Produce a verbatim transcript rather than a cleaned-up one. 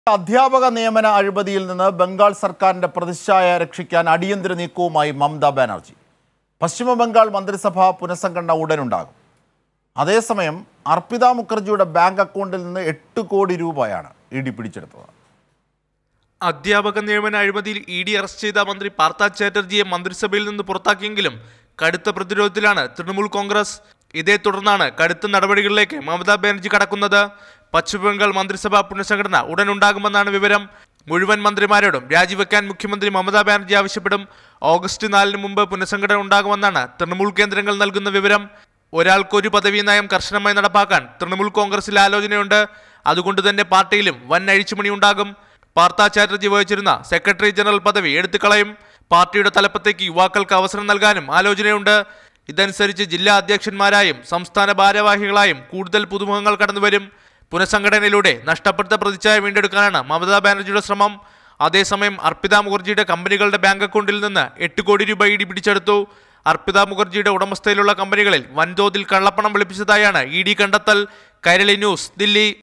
അധ്യാപക നിയമന അഴിമതിയിൽ നിന്ന് ബംഗാൾ സർക്കാരിന്റെ പ്രതിച്ഛായ രക്ഷിക്കാൻ അടിയന്തര നീക്കവുമായി മമതാ ബാനർജി. പശ്ചിമ ബംഗാൾ മന്ത്രിസഭ പുനഃസംഘടന ഉടനുണ്ടാകും. അതേസമയം അർപ്പിത മുഖർജിയുടെ ബാങ്ക് അക്കൗണ്ടിൽ നിന്ന് എട്ട് കോടി രൂപയാണ് ഇ ഡി പിടിച്ചെടുത്തത്. അധ്യാപക നിയമന അഴിമതിയിൽ ഇ ഡി അറസ്റ്റ് ചെയ്ത മന്ത്രി പാർത്ഥ ചാറ്റർജിയെ മന്ത്രിസഭയിൽ നിന്ന് പുറത്താക്കിയെങ്കിലും കടുത്ത പ്രതിരോധത്തിലാണ് തൃണമൂൽ കോൺഗ്രസ്. ഇതേ തുടർന്നാണ് കടുത്ത നടപടികളിലേക്ക് മമതാ ബാനർജി കടക്കുന്നത്. പശ്ചിമബംഗാൾ മന്ത്രിസഭ പുനഃസംഘടന ഉടനുണ്ടാകുമെന്നാണ് വിവരം. മുഴുവൻ മന്ത്രിമാരോടും രാജിവെക്കാൻ മുഖ്യമന്ത്രി മമതാ ബാനർജി ആവശ്യപ്പെടും. ഓഗസ്റ്റ് നാലിന് മുമ്പ് പുനഃസംഘടന ഉണ്ടാകുമെന്നാണ് തൃണമൂൽ കേന്ദ്രങ്ങൾ നൽകുന്ന വിവരം. ഒരാൾക്കൊരു പദവി നയം കർശനമായി നടപ്പാക്കാൻ തൃണമൂൽ കോൺഗ്രസിൽ ആലോചനയുണ്ട്. അതുകൊണ്ട് തന്നെ പാർട്ടിയിലും വൻ അഴിച്ചുമണി ഉണ്ടാകും. പാർത്ഥ ചാറ്റർജി വഹിച്ചിരുന്ന സെക്രട്ടറി ജനറൽ പദവി എടുത്തുകളയും. പാർട്ടിയുടെ തലപ്പത്തേക്ക് യുവാക്കൾക്ക് അവസരം നൽകാനും ആലോചനയുണ്ട്. ഇതനുസരിച്ച് ജില്ലാ അധ്യക്ഷന്മാരായും സംസ്ഥാന ഭാരവാഹികളായും കൂടുതൽ പുതുമുഖങ്ങൾ കടന്നുവരും. പുനഃസംഘടനയിലൂടെ നഷ്ടപ്പെട്ട പ്രതിച്ഛായ വീണ്ടെടുക്കാനാണ് മമതാ ബാനർജിയുടെ ശ്രമം. അതേസമയം അർപ്പിത മുഖർജിയുടെ കമ്പനികളുടെ ബാങ്ക് അക്കൗണ്ടിൽ നിന്ന് എട്ട് കോടി രൂപ ഇ ഡി പിടിച്ചെടുത്തു. അർപ്പിത മുഖർജിയുടെ ഉടമസ്ഥയിലുള്ള കമ്പനികളിൽ വൻതോതിൽ കള്ളപ്പണം വെളുപ്പിച്ചതായാണ് ഇ ഡി കണ്ടെത്തൽ. കൈരളി ന്യൂസ്, ദില്ലി.